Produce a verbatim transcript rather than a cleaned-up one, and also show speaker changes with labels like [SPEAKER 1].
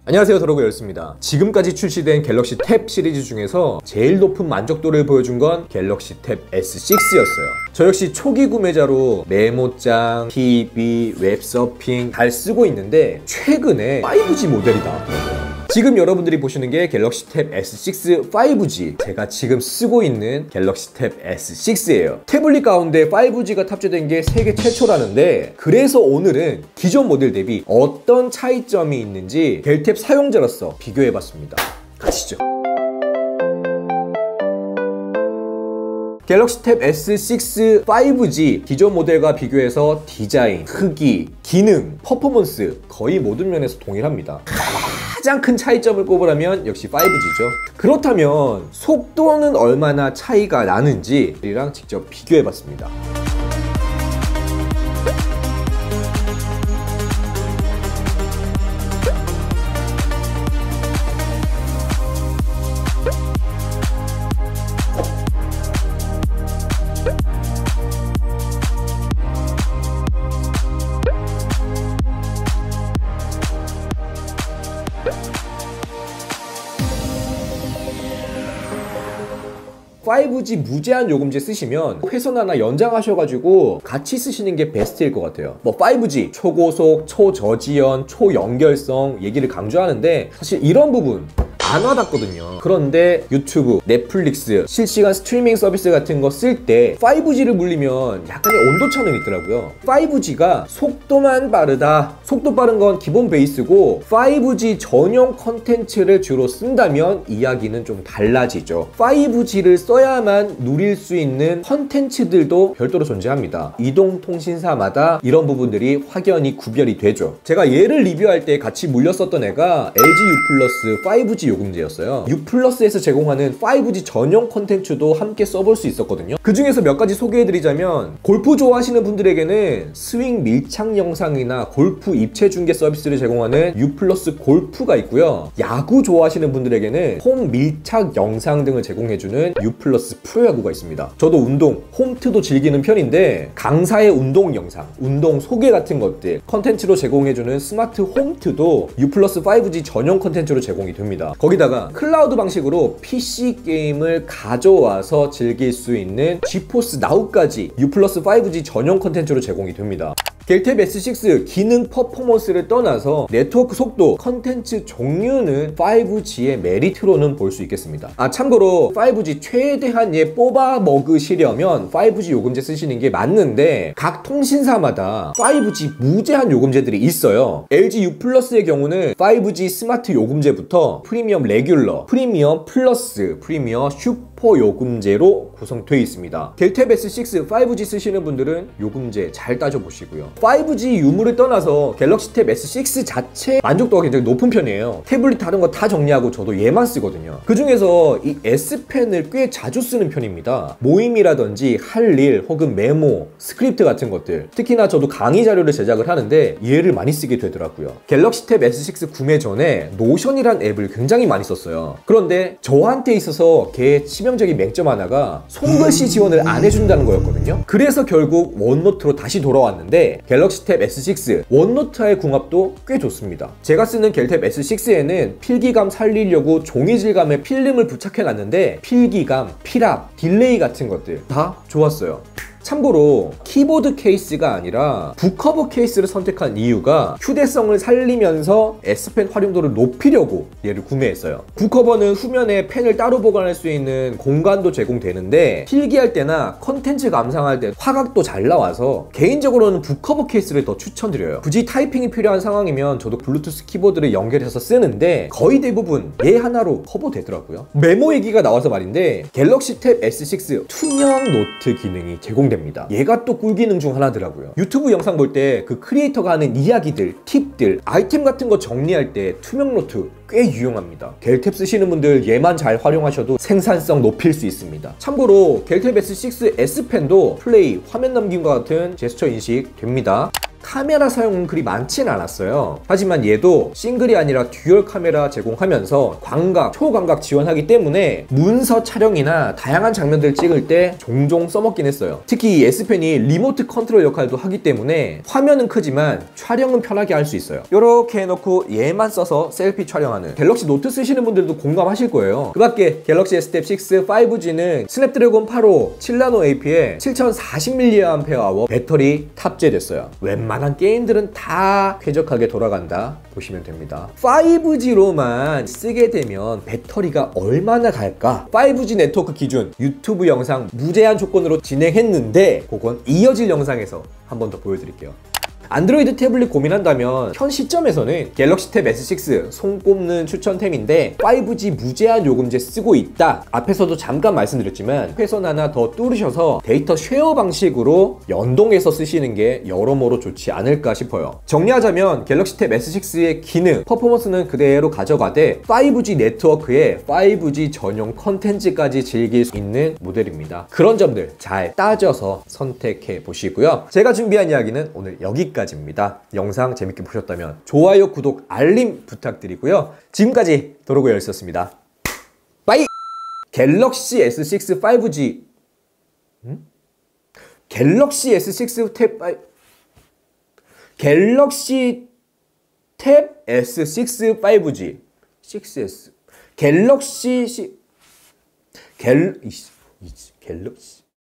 [SPEAKER 1] 안녕하세요, 더러그열스입니다. 지금까지 출시된 갤럭시 탭 시리즈 중에서 제일 높은 만족도를 보여준 건 갤럭시 탭 에스 식스였어요. 저 역시 초기 구매자로 메모장, 티비, 웹서핑 잘 쓰고 있는데 최근에 파이브 지 모델이 나왔더라고요. 지금 여러분들이 보시는 게 갤럭시 탭 에스 식스 파이브 지, 제가 지금 쓰고 있는 갤럭시 탭 에스 식스예요. 태블릿 가운데 파이브 지가 탑재된 게 세계 최초라는데, 그래서 오늘은 기존 모델 대비 어떤 차이점이 있는지 갤탭 사용자로서 비교해봤습니다. 가시죠. 갤럭시 탭 에스 식스 파이브 지 기존 모델과 비교해서 디자인, 크기, 기능, 퍼포먼스 거의 모든 면에서 동일합니다. 가장 큰 차이점을 꼽으라면 역시 파이브 지죠. 그렇다면 속도는 얼마나 차이가 나는지 이랑 직접 비교해봤습니다. 파이브 지 무제한 요금제 쓰시면 회선 하나 연장하셔가지고 같이 쓰시는 게 베스트일 것 같아요. 뭐 파이브 지 초고속, 초저지연, 초연결성 얘기를 강조하는데 사실 이런 부분 안 와닿거든요. 그런데 유튜브, 넷플릭스, 실시간 스트리밍 서비스 같은 거 쓸 때 파이브 지를 물리면 약간의 온도차는 있더라고요. 파이브 지가 속도만 빠르다, 속도 빠른 건 기본 베이스고 파이브 지 전용 컨텐츠를 주로 쓴다면 이야기는 좀 달라지죠. 파이브 지를 써야만 누릴 수 있는 컨텐츠들도 별도로 존재합니다. 이동통신사마다 이런 부분들이 확연히 구별이 되죠. 제가 얘를 리뷰할 때 같이 물렸었던 애가 엘지 U 플러스 파이브 지 요금제였어요. U 플러스에서 제공하는 파이브 지 전용 콘텐츠도 함께 써볼 수 있었거든요. 그 중에서 몇 가지 소개해드리자면, 골프 좋아하시는 분들에게는 스윙 밀착 영상이나 골프 입체 중계 서비스를 제공하는 U 플러스 골프가 있고요. 야구 좋아하시는 분들에게는 홈 밀착 영상 등을 제공해주는 U 플러스 프로야구가 있습니다. 저도 운동, 홈트도 즐기는 편인데 강사의 운동 영상, 운동 소개 같은 것들 컨텐츠로 제공해주는 스마트 홈트도 U 플러스 파이브 지 전용 컨텐츠로 제공이 됩니다. 거기다가 클라우드 방식으로 피씨 게임을 가져와서 즐길 수 있는 지포스 나우까지 U 플러스 파이브 지 전용 컨텐츠로 제공이 됩니다. 갤탭 에스 식스 기능 퍼포먼스를 떠나서 네트워크 속도, 컨텐츠 종류는 파이브 지의 메리트로는 볼 수 있겠습니다. 아, 참고로 파이브 지 최대한 얘 뽑아 먹으시려면 파이브 지 요금제 쓰시는 게 맞는데, 각 통신사마다 파이브 지 무제한 요금제들이 있어요. 엘지 U 플러스의 경우는 파이브 지 스마트 요금제부터 프리미엄 레귤러, 프리미엄 플러스, 프리미엄 슈퍼 요금제로 구성되어 있습니다. 갤탭 에스 식스 파이브 지 쓰시는 분들은 요금제 잘 따져보시고요. 파이브 지 유무를 떠나서 갤럭시 탭 에스 식스 자체 만족도가 굉장히 높은 편이에요. 태블릿 다른 거 다 정리하고 저도 얘만 쓰거든요. 그 중에서 이 S펜을 꽤 자주 쓰는 편입니다. 모임이라든지 할 일 혹은 메모, 스크립트 같은 것들, 특히나 저도 강의 자료를 제작을 하는데 얘를 많이 쓰게 되더라고요. 갤럭시 탭 에스 식스 구매 전에 노션이란 앱을 굉장히 많이 썼어요. 그런데 저한테 있어서 걔의 치명적인 맹점 하나가 손글씨 지원을 안 해준다는 거였거든요. 그래서 결국 원노트로 다시 돌아왔는데, 갤럭시 탭 에스 식스 원노트와의 궁합도 꽤 좋습니다. 제가 쓰는 갤탭 에스 식스에는 필기감 살리려고 종이 질감에 필름을 부착해놨는데 필기감, 필압, 딜레이 같은 것들 다 좋았어요. 참고로 키보드 케이스가 아니라 북커버 케이스를 선택한 이유가 휴대성을 살리면서 S펜 활용도를 높이려고 얘를 구매했어요. 북커버는 후면에 펜을 따로 보관할 수 있는 공간도 제공되는데 필기할 때나 컨텐츠 감상할 때 화각도 잘 나와서 개인적으로는 북커버 케이스를 더 추천드려요. 굳이 타이핑이 필요한 상황이면 저도 블루투스 키보드를 연결해서 쓰는데 거의 대부분 얘 하나로 커버되더라고요. 메모 얘기가 나와서 말인데, 갤럭시 탭 에스 식스 투명 노트 기능이 제공됩니다. 얘가 또 꿀기능 중 하나더라고요. 유튜브 영상 볼 때 그 크리에이터가 하는 이야기들, 팁들, 아이템 같은 거 정리할 때 투명 노트 꽤 유용합니다. 갤탭 쓰시는 분들 얘만 잘 활용하셔도 생산성 높일 수 있습니다. 참고로 갤탭 에스 식스 S펜도 플레이, 화면 넘김과 같은 제스처 인식 됩니다. 카메라 사용은 그리 많진 않았어요. 하지만 얘도 싱글이 아니라 듀얼 카메라 제공하면서 광각, 초광각 지원하기 때문에 문서 촬영이나 다양한 장면들 찍을 때 종종 써먹긴 했어요. 특히 이 S펜이 리모트 컨트롤 역할도 하기 때문에 화면은 크지만 촬영은 편하게 할 수 있어요. 이렇게 해놓고 얘만 써서 셀피 촬영하는 갤럭시 노트 쓰시는 분들도 공감하실 거예요. 그 밖에 갤럭시 에스 탭 육 파이브지는 스냅드래곤 팔십오 칠 나노 에이피에 칠천사십 밀리앰페어아워 배터리 탑재됐어요. 웬만한 게임들은 다 쾌적하게 돌아간다 보시면 됩니다. 파이브지로만 쓰게 되면 배터리가 얼마나 갈까? 파이브지 네트워크 기준 유튜브 영상 무제한 조건으로 진행했는데 그건 이어질 영상에서 한 번 더 보여드릴게요. 안드로이드 태블릿 고민한다면 현 시점에서는 갤럭시 탭 에스 식스 손꼽는 추천템인데 파이브지 무제한 요금제 쓰고 있다. 앞에서도 잠깐 말씀드렸지만 회선 하나 더 뚫으셔서 데이터 쉐어 방식으로 연동해서 쓰시는 게 여러모로 좋지 않을까 싶어요. 정리하자면 갤럭시 탭 에스 식스의 기능, 퍼포먼스는 그대로 가져가되 파이브지 네트워크에 파이브지 전용 컨텐츠까지 즐길 수 있는 모델입니다. 그런 점들 잘 따져서 선택해 보시고요. 제가 준비한 이야기는 오늘 여기까지 입니다. 영상 재밌게 보셨다면 좋아요, 구독, 알림 부탁드리고요. 지금까지 도로고열이었습니다. 빠이! 갤럭시 에스 식스 파이브지 음? 갤럭시 에스 식스 탭 파이... 갤럭시 탭 에스 식스 파이브지 식스 에스 갤럭시 시... 갤... 이씨, 이씨, 갤럭시